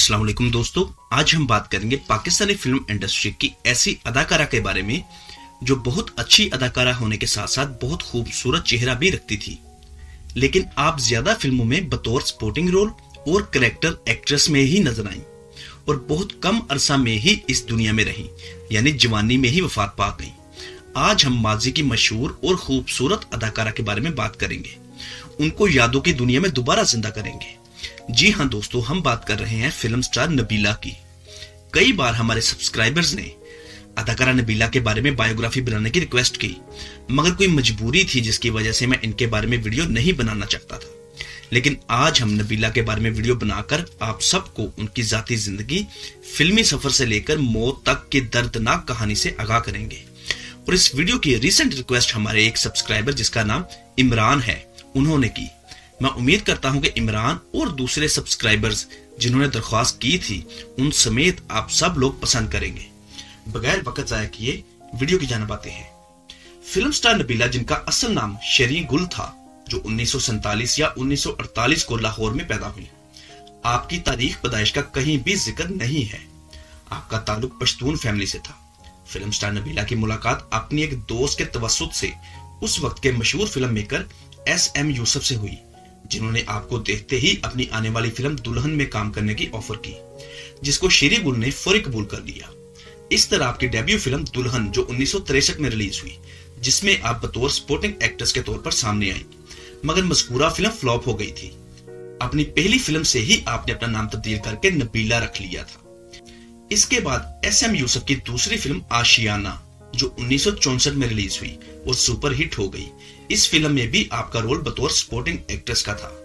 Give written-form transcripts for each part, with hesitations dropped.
अस्सलाम वालेकुम दोस्तों, आज हम बात करेंगे पाकिस्तानी फिल्म इंडस्ट्री की ऐसी अदाकारा के बारे में जो बहुत अच्छी अदाकारा होने के साथ साथ बहुत खूबसूरत चेहरा भी रखती थी, लेकिन आप ज्यादा फिल्मों में बतौर सपोर्टिंग रोल और कैरेक्टर एक्ट्रेस में ही नजर आई और बहुत कम अरसा में ही इस दुनिया में रही, यानी जवानी में ही वफात पा गई। आज हम माजी की मशहूर और खूबसूरत अदाकारा के बारे में बात करेंगे, उनको यादों की दुनिया में दोबारा जिंदा करेंगे। जी हाँ दोस्तों, हम बात कर रहे हैं फिल्म स्टार नबीला की। कई बार हमारे सब्सक्राइबर्स ने अदाकारा नबीला के बारे में बायोग्राफी बनाने की रिक्वेस्ट की, मगर कोई मजबूरी थी जिसकी वजह से मैं इनके बारे में वीडियो नहीं बनाना चाहता था। लेकिन आज हम नबीला के बारे में वीडियो बनाकर आप सबको उनकी जाती जिंदगी, फिल्मी सफर से लेकर मौत तक की दर्दनाक कहानी से आगाह करेंगे। और इस वीडियो की रिसेंट रिक्वेस्ट हमारे एक सब्सक्राइबर जिसका नाम इमरान है, उन्होंने की। मैं उम्मीद करता हूं कि इमरान और दूसरे सब्सक्राइबर्स जिन्होंने दरख्वास्त की थी उन समेत आप सब लोग पसंद करेंगे। बगैर वक्त जाया किए वीडियो की जानिब आते हैं। फिल्म स्टार नबीला, जिनका असल नाम शेरी गुल था, जो 1947 या 1948 को लाहौर में पैदा हुई। आपकी तारीख पैदाइश का कहीं भी जिक्र नहीं है। आपका ताल्लुक पश्तून फैमिली से था। फिल्म स्टार नबीला की मुलाकात अपनी एक दोस्त के तवस्सुत से उस वक्त के मशहूर फिल्म मेकर SM यूसुफ से हुई, जिन्होंने आपको देखते ही अपनी आने वाली फिल्म दुल्हन में काम करने की ऑफर की, जिसको शेरी गुल ने फौरी कबूल कर लिया। इस तरह आपकी डेब्यू फिल्म दुल्हन, जो 1963 में रिलीज हुई, जिसमें आप बतौर सपोर्टिंग एक्ट्रेस के तौर पर सामने आई, मगर मज़कूरा फिल्म फ्लॉप हो गई थी। अपनी पहली फिल्म से ही आपने अपना नाम तब्दील करके नबीला रख लिया था। इसके बाद SM यूसुफ की दूसरी फिल्म आशियाना, जो 1964 में रिलीज हुई और सुपर हिट हो गई। इस फिल्म में भी आपका रोल बतौर सपोर्टिंग एक्ट्रेस का था।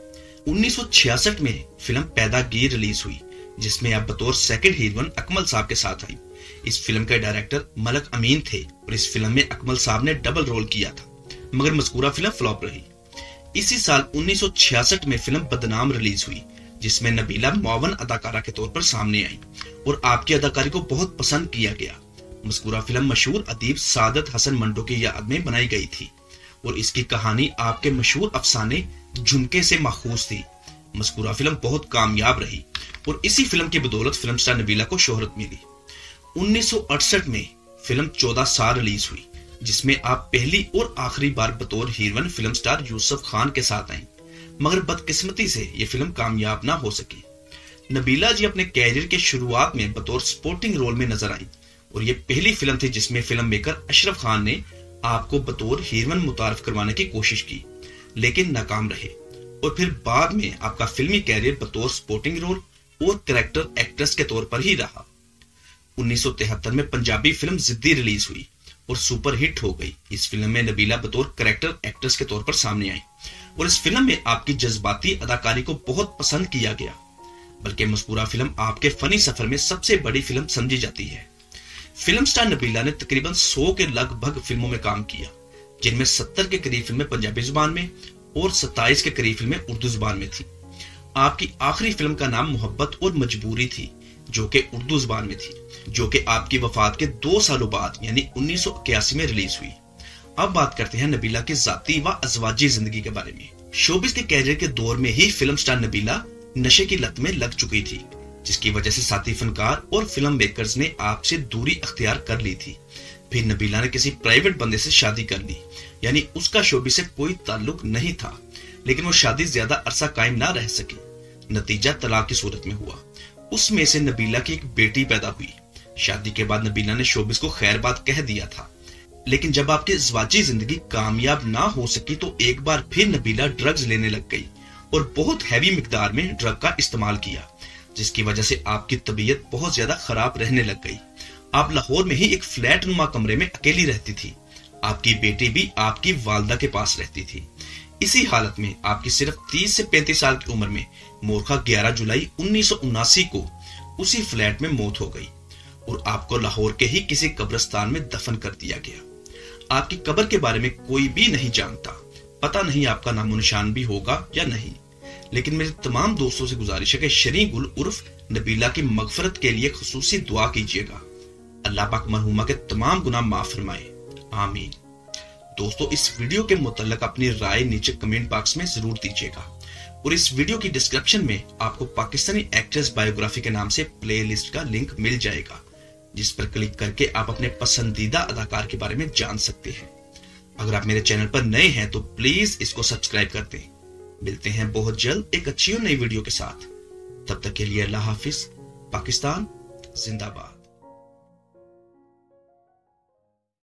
1966 में फिल्म पैदागीर रिलीज हुई, जिसमें आप बतौर सेकंड हीरोइन अकमल साहब के साथ आई। इस फिल्म के डायरेक्टर मलक अमीन थे और इस फिल्म में अकमल साहब ने डबल रोल किया था, मगर मज़कूरा फिल्म फ्लॉप रही। इसी साल 1966 में फिल्म बदनाम रिलीज हुई, जिसमें नबीला मुआवन अदाकारा के तौर पर सामने आई और आपकी अदाकारी को बहुत पसंद किया गया। मज़कूरा फिल्म मशहूर अदीब सादत हसन मंटो की याद में बनाई गई थी और इसकी कहानी आपके मशहूर अफसाने झुमके से माखूज थी। मज़कूरा फिल्म बहुत कामयाब रही और इसी फिल्म की बदौलत फिल्म स्टार नबीला को शोहरत मिली। 1968 में फिल्म 14 साल रिलीज हुई, जिसमें आप पहली और आखिरी बार बतौर heroine film star Yusuf Khan के साथ आईं, मगर बदकिस्मती से यह फिल्म कामयाब ना हो सकी। नबीला जी अपने कैरियर के शुरुआत में बतौर सपोर्टिंग रोल में नजर आई और ये पहली फिल्म थी जिसमें फिल्म मेकर अशरफ खान ने आपको बतौर हीरोइन मुतारफ करवाने की कोशिश की, लेकिन नाकाम रहे। और फिर बाद में आपका फिल्मी कैरियर बतौर सपोर्टिंग रोल और कैरेक्टर एक्ट्रेस के तौर पर ही रहा। 1973 में पंजाबी फिल्म जिद्दी रिलीज हुई और सुपर हिट हो गई। इस फिल्म में नबीला बतौर कैरेक्टर एक्ट्रेस के तौर पर सामने आई और इस फिल्म में आपकी जज्बाती अदाकारी को बहुत पसंद किया गया, बल्कि मज़कूरा फिल्म आपके फनी सफर में सबसे बड़ी फिल्म समझी जाती है। फिल्म स्टार नबीला ने तकरीबन 100 के लगभग फिल्मों में काम किया, जिनमें 70 के करीब फिल्में पंजाबी जुबान में और 27 के करीब फिल्में उर्दू जुबान में थी। आपकी आखिरी फिल्म का नाम मोहब्बत और मजबूरी थी, जो कि उर्दू जुबान में थी, जो कि आपकी वफात के 2 सालों बाद यानी 1981 में रिलीज हुई। अब बात करते हैं नबीला की जाती व अज़वाजी जिंदगी के बारे में। शोबिस के कैरियर के दौर में ही फिल्म स्टार नबीला नशे की लत में लग चुकी थी, जिसकी वजह से साथी फनकार और फिल्म मेकर्स ने आपसे दूरी अख्तियार कर ली थी। फिर नबीला ने किसी प्राइवेट बंदे से शादी कर ली, यानी उसका शोबिस से कोई ताल्लुक नहीं था, लेकिन वो शादी ज्यादा अरसा कायम ना रह सकी। नतीजा तलाक की सूरत में हुआ। उसमें से नबीला की एक बेटी पैदा हुई। शादी के बाद नबीला ने शोबिस को खैरबाद कह दिया था, लेकिन जब आपकी ज़वाजी जिंदगी कामयाब ना हो सकी तो एक बार फिर नबीला ड्रग्स लेने लग गई और बहुत हैवी मिकदार में ड्रग का इस्तेमाल किया, जिसकी वजह से आपकी तबीयत बहुत ज्यादा खराब रहने लग गई। आप लाहौर में ही एक फ्लैट नुमा कमरे में अकेली रहती थी। आपकी बेटी भी आपकी वालदा के पास रहती थी। इसी हालत में आपकी सिर्फ 30 से 35 साल की उम्र में मोरखा 11 जुलाई 1979 को उसी फ्लैट में मौत हो गई और आपको लाहौर के ही किसी कब्रिस्तान में दफन कर दिया गया। आपकी कब्र के बारे में कोई भी नहीं जानता, पता नहीं आपका नामो निशान भी होगा या नहीं, लेकिन मेरे तमाम दोस्तों से गुजारिश है कि शेरी गुल उर्फ नबीला की मगफरत के लिए खुसूसी दुआ कीजिएगा। अल्लाह पाक मरहुमा के तमाम गुनाह माफ फरमाए, आमीन। दोस्तों, इस वीडियो के मुतल्लिक अपनी राय नीचे कमेंट बॉक्स में जरूर दीजिएगा और इस वीडियो की डिस्क्रिप्शन में आपको पाकिस्तानी एक्ट्रेस बायोग्राफी के नाम से प्ले लिस्ट का लिंक मिल जाएगा, जिस पर क्लिक करके आप अपने पसंदीदा अदाकार के बारे में जान सकते हैं। अगर आप मेरे चैनल पर नए हैं तो प्लीज इसको सब्सक्राइब कर दें। मिलते हैं बहुत जल्द एक अच्छी और नई वीडियो के साथ। तब तक के लिए अल्लाह हाफिज। पाकिस्तान जिंदाबाद।